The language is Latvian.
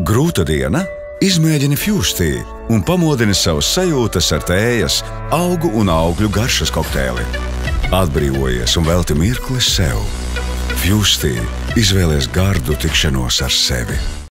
Grūta diena? Izmēģini Fuze un pamodini savas sajūtas ar tējas, augu un augļu garšas kokteili. Atbrīvojies un velti mirkli sev. Fuze. Izvēlies gardu tikšanos ar sevi.